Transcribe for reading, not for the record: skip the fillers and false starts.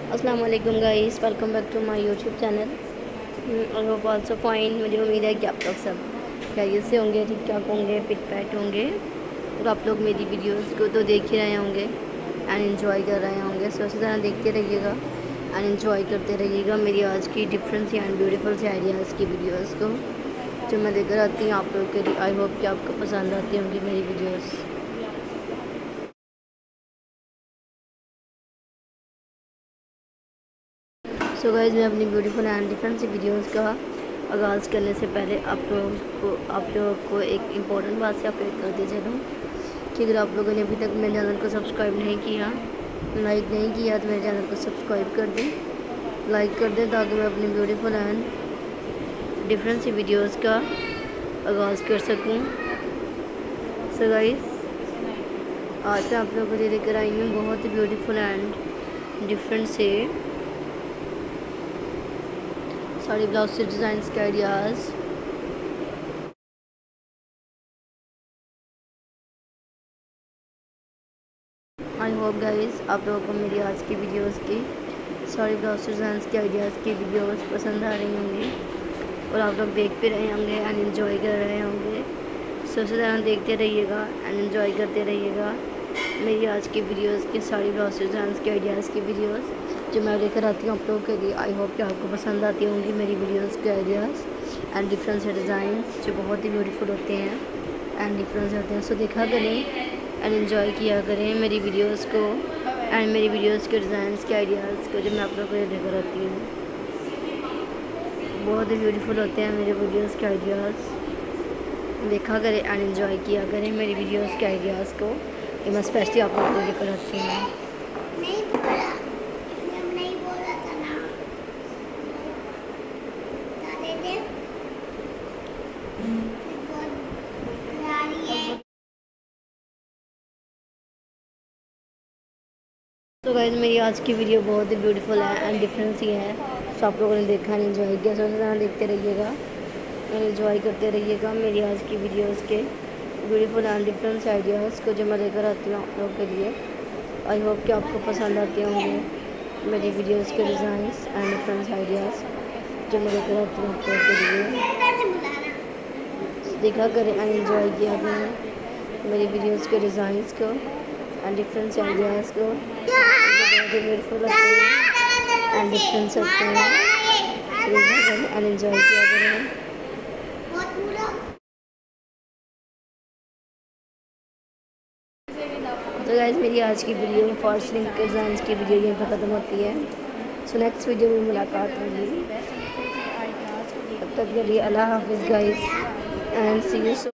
अस्सलाम वालेकुम guys, welcome back to my YouTube channel. I hope also fine. मुझे उम्मीद है कि आप लोग सब खैरियत से होंगे, ठीक ठाक होंगे, फिट फैट होंगे और आप लोग मेरी वीडियोस को तो देख ही रहे होंगे एंड एंजॉय कर रहे होंगे। सो इसी तरह देखते रहिएगा एंड एंजॉय करते रहिएगा मेरी आज की डिफरेंट सी एंड ब्यूटीफुल से आइडियाज़ की वीडियोज़ को जो मैं लेकर आती हूँ आप लोग के लिए। आई होप कि आपको पसंद आती होंगी मेरी वीडियोज़। सो गाइज़, मैं अपनी ब्यूटीफुल एंड डिफरेंट सी वीडियोज़ का आगाज़ करने से पहले आप लोगों को एक इम्पॉर्टेंट बात से अपडेट कर दी चलूँ कि अगर आप लोगों ने अभी तक मेरे चैनल को सब्सक्राइब नहीं किया, लाइक नहीं किया, तो मेरे चैनल को सब्सक्राइब कर दें, लाइक कर दें, ताकि मैं अपनी ब्यूटीफुल एंड डिफरेंट सी वीडियोज़ का आगाज़ कर सकूँ। सो गाइज़, आज मैं आप लोगों को लेकर आई हूँ बहुत ही ब्यूटीफुल एंड डिफरेंट से साड़ी ब्लाउज से डिज़ाइंस के आइडियाज़। आई होप गाइस आप लोगों को मेरी आज की वीडियोस की साड़ी ब्लाउज डिज़ाइंस के आइडियाज़ की वीडियोस पसंद आ रही होंगी और आप लोग देख भी रहे होंगे एंड एंजॉय कर रहे होंगे। सो इसी तरह देखते रहिएगा एंड एंजॉय करते रहिएगा मेरी आज की वीडियोस की साड़ी ब्लाउज डिज़ाइंस के आइडियाज़ की वीडियोस जो मैं लेकर आती हूँ आप लोगों के लिए। आई होप कि आपको पसंद आती होंगी मेरी वीडियोस के आइडियाज़ एंड डिफरेंट से डिज़ाइंस जो बहुत ही ब्यूटीफुल होते हैं एंड डिफरेंस होते हैं। सो देखा करें एंड एंजॉय किया करें मेरी वीडियोस को एंड मेरी वीडियोस के डिज़ाइंस के आइडियाज़ को जो मैं आप लोगों को लेकर आती हूँ। बहुत ही ब्यूटीफुल होते हैं मेरे वीडियोस के आइडियाज़। देखा करें एंड एंजॉय किया करें मेरी वीडियोस के आइडियाज़ को कि मैं स्पेशली आप लोगों को लेकर आती हूँ। तो गाइस, मेरी आज की वीडियो बहुत ही ब्यूटीफुल है एंड डिफरेंट सी है। सो आप लोगों ने देखा एंड एंजॉय किया। सो इस तरह देखते रहिएगा एंड एंजॉय करते रहिएगा मेरी आज की वीडियोस के ब्यूटीफुल एंड डिफरेंट से आइडियाज़ को जो मैं लेकर आती हूँ आप लोगों के लिए। आई होप कि आपको पसंद आते होंगे मेरी वीडियोस के डिज़ाइंस एंड डिफरेंट आइडियाज़ जो मैं लेकर आती हूँ आप लोगों के लिए। देखा करें एंड एंजॉय किया करें मेरी वीडियोस के डिज़ाइंस को एंड डिफरेंट आइडियाज़ को बहुत ही ब्यूटीफुल लगते हैं एंड डिफरेंस होते हैं एंड एंजॉय किया करें। तो गाइस, मेरी आज की वीडियो में फॉल्स लिंक के डिज़ाइंस की वीडियो यहीं पर ख़त्म होती है। सो नेक्स्ट वीडियो में मुलाकात होगी। तब तक के लिए अल्लाह हाफिज़ गाइस एंड सी यू।